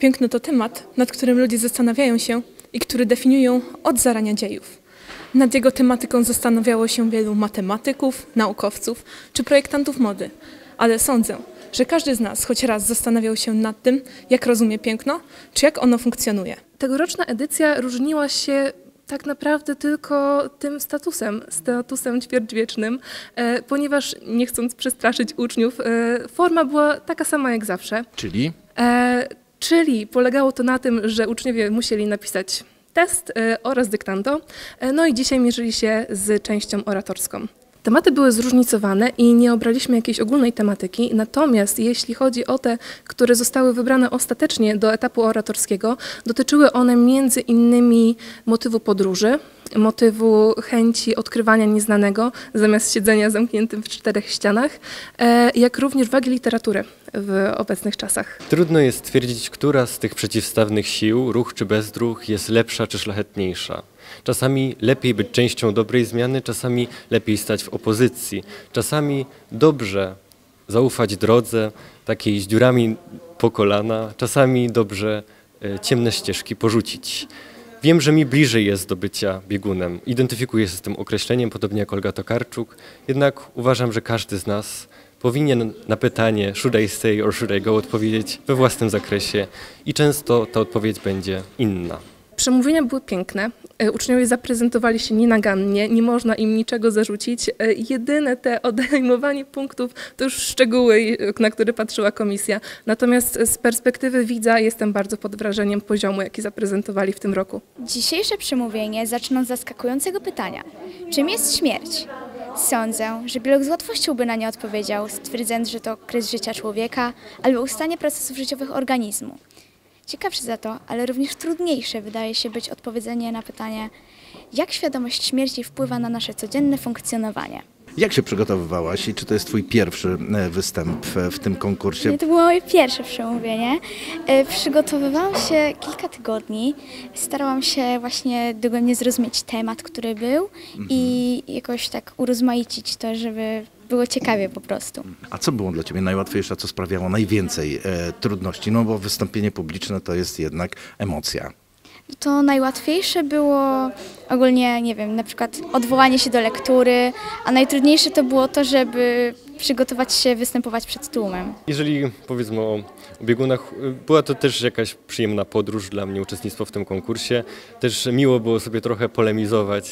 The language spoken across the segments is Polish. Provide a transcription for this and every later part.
Piękno to temat, nad którym ludzie zastanawiają się i który definiują od zarania dziejów. Nad jego tematyką zastanawiało się wielu matematyków, naukowców czy projektantów mody. Ale sądzę, że każdy z nas choć raz zastanawiał się nad tym, jak rozumie piękno, czy jak ono funkcjonuje. Tegoroczna edycja różniła się tak naprawdę tylko tym statusem ćwierćwiecznym, ponieważ nie chcąc przestraszyć uczniów, forma była taka sama jak zawsze. Czyli polegało to na tym, że uczniowie musieli napisać test oraz dyktando, no i dzisiaj mierzyli się z częścią oratorską. Tematy były zróżnicowane i nie obraliśmy jakiejś ogólnej tematyki, natomiast jeśli chodzi o te, które zostały wybrane ostatecznie do etapu oratorskiego, dotyczyły one między innymi motywu podróży, motywu chęci odkrywania nieznanego zamiast siedzenia zamkniętym w czterech ścianach, jak również wagi literatury w obecnych czasach. Trudno jest stwierdzić, która z tych przeciwstawnych sił, ruch czy bezruch, jest lepsza czy szlachetniejsza. Czasami lepiej być częścią dobrej zmiany, czasami lepiej stać w opozycji, czasami dobrze zaufać drodze, takiej z dziurami po kolana, czasami dobrze ciemne ścieżki porzucić. Wiem, że mi bliżej jest do bycia biegunem. Identyfikuję się z tym określeniem, podobnie jak Olga Tokarczuk, jednak uważam, że każdy z nas powinien na pytanie should I stay or should I go odpowiedzieć we własnym zakresie i często ta odpowiedź będzie inna. Przemówienia były piękne, uczniowie zaprezentowali się nienagannie, nie można im niczego zarzucić. Jedyne te odejmowanie punktów to już szczegóły, na które patrzyła komisja. Natomiast z perspektywy widza jestem bardzo pod wrażeniem poziomu, jaki zaprezentowali w tym roku. Dzisiejsze przemówienie zaczyna od zaskakującego pytania. Czym jest śmierć? Sądzę, że biolog z łatwością by na nie odpowiedział, stwierdzając, że to kres życia człowieka albo ustanie procesów życiowych organizmu. Ciekawsze za to, ale również trudniejsze wydaje się być odpowiedzenie na pytanie, jak świadomość śmierci wpływa na nasze codzienne funkcjonowanie. Jak się przygotowywałaś i czy to jest twój pierwszy występ w tym konkursie? Nie, to było moje pierwsze przemówienie. Przygotowywałam się kilka tygodni. Starałam się właśnie dogłębnie zrozumieć temat, który był i jakoś tak urozmaicić to, żeby było ciekawie po prostu. A co było dla ciebie najłatwiejsze, co sprawiało najwięcej trudności? No bo wystąpienie publiczne to jest jednak emocja. To najłatwiejsze było ogólnie, nie wiem, na przykład odwołanie się do lektury, a najtrudniejsze to było to, żeby przygotować się, występować przed tłumem. Jeżeli powiedzmy o biegunach, była to też jakaś przyjemna podróż dla mnie, uczestnictwo w tym konkursie. Też miło było sobie trochę polemizować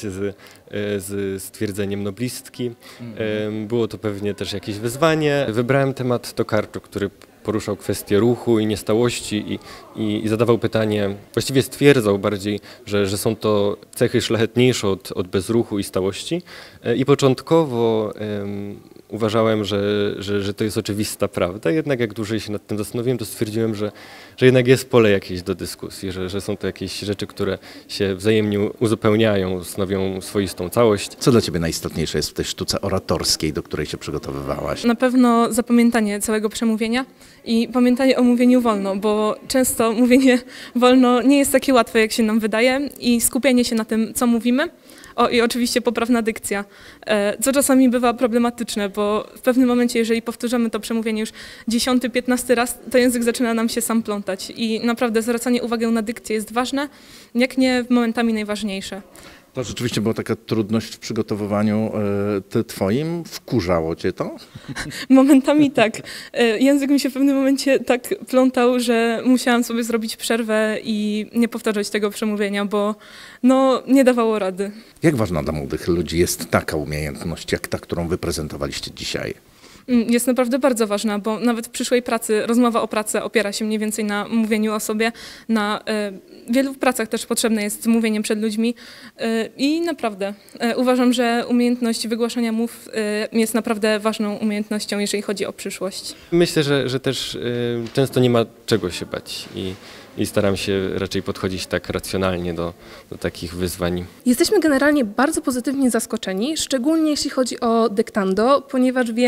z stwierdzeniem noblistki. Było to pewnie też jakieś wyzwanie. Wybrałem temat Tokarczuk, który poruszał kwestię ruchu i niestałości i zadawał pytanie, właściwie stwierdzał bardziej, że są to cechy szlachetniejsze od bezruchu i stałości. I początkowo uważałem, że to jest oczywista prawda, jednak jak dłużej się nad tym zastanowiłem, to stwierdziłem, że jednak jest pole jakieś do dyskusji, że są to jakieś rzeczy, które się wzajemnie uzupełniają, stanowią swoistą całość. Co dla ciebie najistotniejsze jest w tej sztuce oratorskiej, do której się przygotowywałaś? Na pewno zapamiętanie całego przemówienia i pamiętanie o mówieniu wolno, bo często mówienie wolno nie jest takie łatwe, jak się nam wydaje i skupienie się na tym, co mówimy. I oczywiście poprawna dykcja, co czasami bywa problematyczne, bo w pewnym momencie, jeżeli powtórzymy to przemówienie już 10., 15 raz, to język zaczyna nam się sam plątać i naprawdę zwracanie uwagi na dykcję jest ważne, jak nie momentami najważniejsze. To rzeczywiście była taka trudność w przygotowywaniu twoim? Wkurzało cię to? Momentami tak. Język mi się w pewnym momencie tak plątał, że musiałam sobie zrobić przerwę i nie powtarzać tego przemówienia, bo no, nie dawało rady. Jak ważna dla młodych ludzi jest taka umiejętność, jak ta, którą wy prezentowaliście dzisiaj? Jest naprawdę bardzo ważna, bo nawet w przyszłej pracy, rozmowa o pracy opiera się mniej więcej na mówieniu o sobie. Na wielu pracach też potrzebne jest mówienie przed ludźmi i naprawdę uważam, że umiejętność wygłaszania mów jest naprawdę ważną umiejętnością, jeżeli chodzi o przyszłość. Myślę, że też często nie ma czego się bać i staram się raczej podchodzić tak racjonalnie do takich wyzwań. Jesteśmy generalnie bardzo pozytywnie zaskoczeni, szczególnie jeśli chodzi o dyktando, ponieważ wiemy, że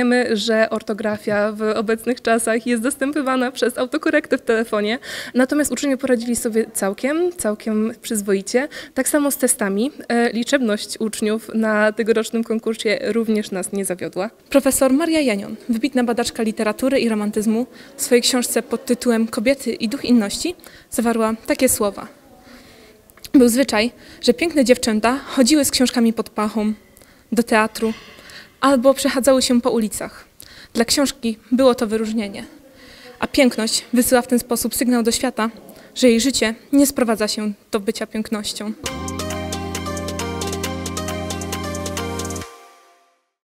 że ortografia w obecnych czasach jest zastępowana przez autokorektę w telefonie, natomiast uczniowie poradzili sobie całkiem przyzwoicie. Tak samo z testami. Liczebność uczniów na tegorocznym konkursie również nas nie zawiodła. Profesor Maria Janion, wybitna badaczka literatury i romantyzmu, w swojej książce pod tytułem Kobiety i duch inności zawarła takie słowa. Był zwyczaj, że piękne dziewczęta chodziły z książkami pod pachą do teatru albo przechadzały się po ulicach. Dla książki było to wyróżnienie, a piękność wysyła w ten sposób sygnał do świata, że jej życie nie sprowadza się do bycia pięknością.